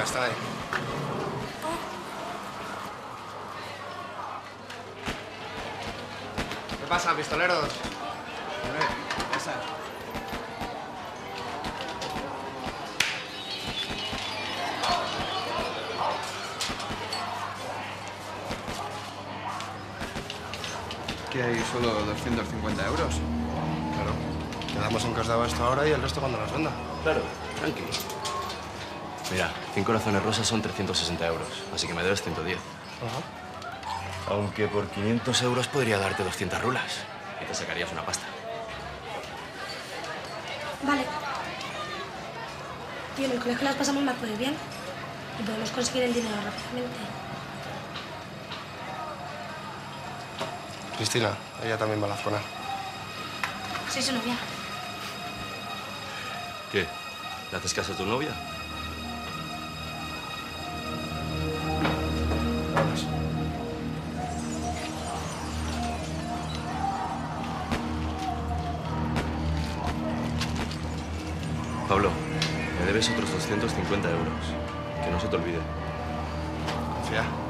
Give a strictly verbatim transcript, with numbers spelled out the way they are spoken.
Venga, está ahí. ¿Qué pasa, pistoleros? ¿Qué pasa? ¿Que hay solo doscientos cincuenta euros? Claro. Quedamos en que os daba esto ahora y el resto cuando nos venda. Claro, tranqui. Mira, cinco razones rosas son trescientos sesenta euros, así que me debes ciento diez. Ajá. Aunque por quinientos euros podría darte doscientas rulas y te sacarías una pasta. Vale. Tío, en el colegio las pasamos más de bien y podemos conseguir el dinero rápidamente. Cristina, ella también va a la zona. Soy su novia. ¿Qué? ¿Le haces caso a tu novia? Vamos. Pablo, me debes otros doscientos cincuenta euros. Que no se te olvide. Confía.